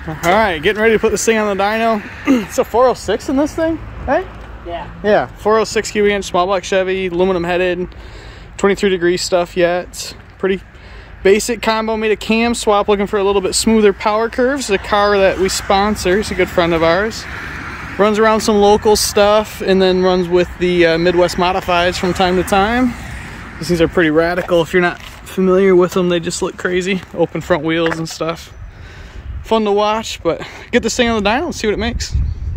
All right, getting ready to put this thing on the dyno. It's a 406 in this thing, hey? Yeah, 406 cubic inch small block Chevy, aluminum headed, 23 degree stuff yet. Pretty basic combo. Made a cam swap looking for a little bit smoother power curves. A car that we sponsor, he's a good friend of ours. Runs around some local stuff and then runs with the Midwest Modifieds from time to time. These things are pretty radical. If you're not familiar with them, they just look crazy. Open front wheels and stuff. Fun to watch, but get this thing on the dyno and see what it makes.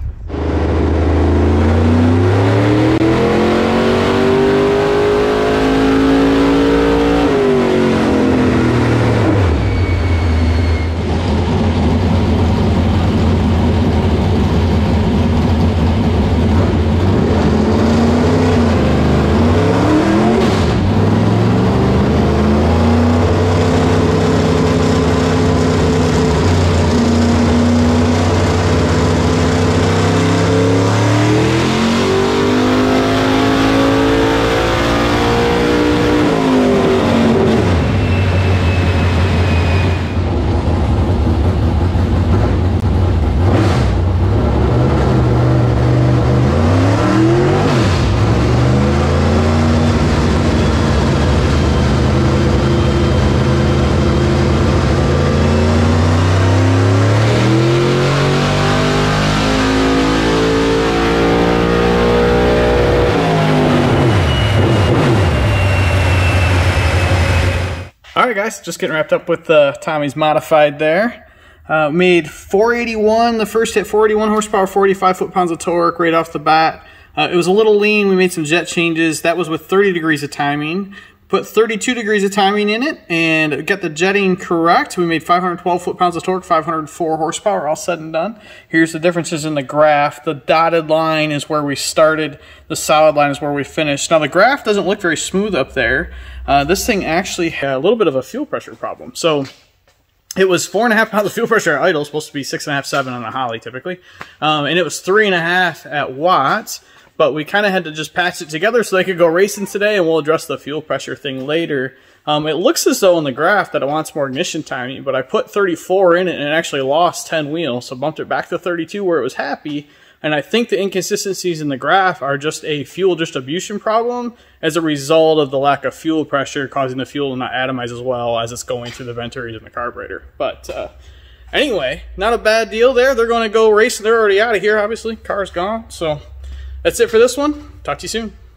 Alright guys, just getting wrapped up with Tommy's Modified there. Made 481, the first hit 481 horsepower, 45 foot-pounds of torque right off the bat. It was a little lean, we made some jet changes. That was with 30 degrees of timing. Put 32 degrees of timing in it and got the jetting correct. We made 512 foot-pounds of torque, 504 horsepower, all said and done. Here's the differences in the graph. The dotted line is where we started. The solid line is where we finished. Now the graph doesn't look very smooth up there. This thing actually had a little bit of a fuel pressure problem. So it was 4.5 pounds of fuel pressure at idle, supposed to be 6.5, 7 on a Holly typically. And it was 3.5 at watts. But we kind of had to just patch it together so they could go racing today, and we'll address the fuel pressure thing later. It looks as though in the graph that it wants more ignition timing, but I put 34 in it and it actually lost 10 wheels, so bumped it back to 32 where it was happy. And I think the inconsistencies in the graph are just a fuel distribution problem as a result of the lack of fuel pressure causing the fuel to not atomize as well as it's going through the ventures in the carburetor. But anyway, not a bad deal there. They're going to go racing. They're already out of here, obviously. Car's gone, so... that's it for this one. Talk to you soon.